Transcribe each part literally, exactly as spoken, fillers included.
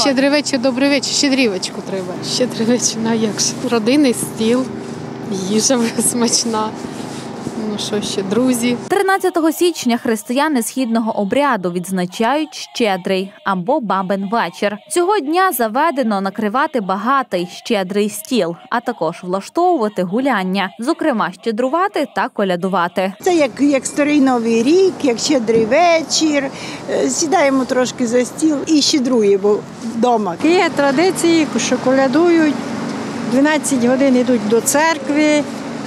Щедрий вечір, добрий вечір, щедрівочку треба. Щедрий вечір, ну а як же? Родинний стіл, їжа смачна. Ну що ще, друзі. тринадцятого січня християни східного обряду відзначають Щедрий або Бабин вечір. Цього дня заведено накривати багатий щедрий стіл, а також влаштовувати гуляння, зокрема щедрувати та колядувати. Це як, як старий Новий рік, як щедрий вечір. Сідаємо трошки за стіл і щедруємо вдома. Є традиції, що колядують, дванадцять годин йдуть до церкви.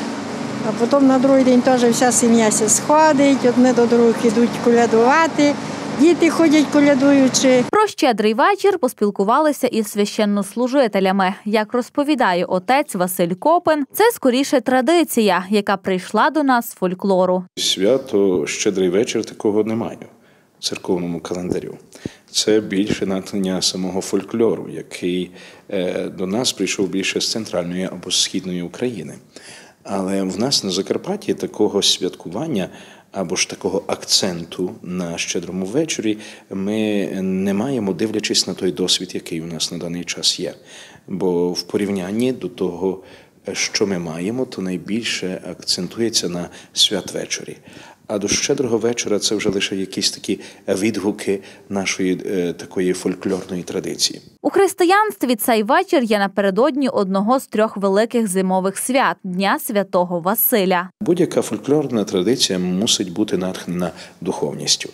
А потім на другий день теж вся сім'я сходить, одне до других йдуть колядувати, діти ходять колядуючи. Про щедрий вечір поспілкувалися із священнослужителями. Як розповідає отець Василь Копин, це скоріше традиція, яка прийшла до нас з фольклору. Свято щедрий вечір такого немає в церковному календарю. Це більше натхнення самого фольклору, який до нас прийшов більше з центральної або східної України. Але в нас на Закарпатті такого святкування або ж такого акценту на щедрому вечорі ми не маємо, дивлячись на той досвід, який у нас на даний час є. Бо в порівнянні до того, що ми маємо, то найбільше акцентується на святвечорі. А до щедрого вечора це вже лише якісь такі відгуки нашої е, такої фольклорної традиції. У християнстві цей вечір є напередодні одного з трьох великих зимових свят – Дня Святого Василя. Будь-яка фольклорна традиція мусить бути натхнена духовністю.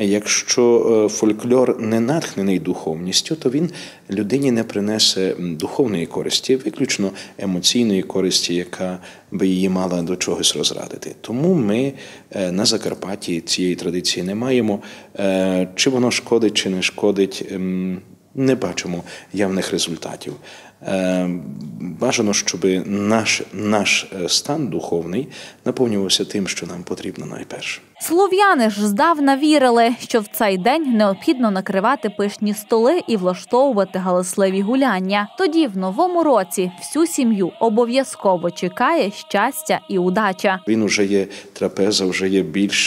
Якщо фольклор не натхнений духовністю, то він людині не принесе духовної користі, виключно емоційної користі, яка би її мала до чогось розрадити. Тому ми на Закарпатті цієї традиції не маємо. Чи воно шкодить, чи не шкодить, не бачимо явних результатів. Бажано, щоб наш, наш стан духовний наповнювався тим, що нам потрібно найперше. Слов'яни ж здавна вірили, що в цей день необхідно накривати пишні столи і влаштовувати галасливі гуляння. Тоді в новому році всю сім'ю обов'язково чекає щастя і удача. Він уже є, трапеза вже є більш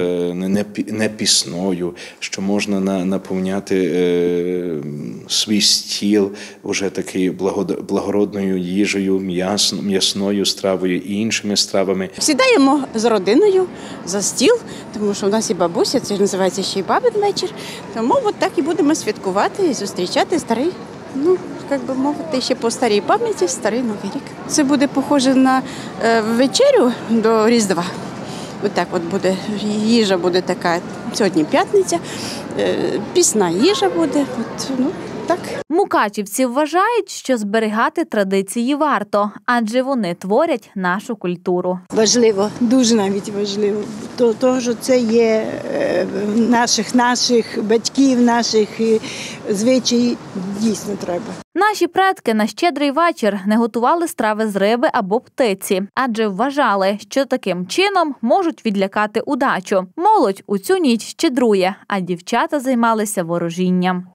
не пісною, що можна наповняти свій стіл вже такий благородною їжею, м'ясною стравою і іншими стравами. Сідаємо з родиною за стіл, тому що у нас і бабуся, це називається ще й бабин вечір. Тому от так і будемо святкувати і зустрічати старий, ну, як би мовити, ще по старій пам'яті, старий Новий рік. Це буде похоже на е, вечерю до Різдва. Ось так от буде, їжа буде така, сьогодні п'ятниця, е, пісна їжа буде, от, ну, так. Мукачівці вважають, що зберігати традиції варто, адже вони творять нашу культуру. Важливо, дуже навіть важливо, тому що це є наших, наших батьків, наших звичаїв, дійсно треба. Наші предки на щедрий вечір не готували страви з риби або птиці, адже вважали, що таким чином можуть відлякати удачу. Молодь у цю ніч щедрує, а дівчата займалися ворожінням.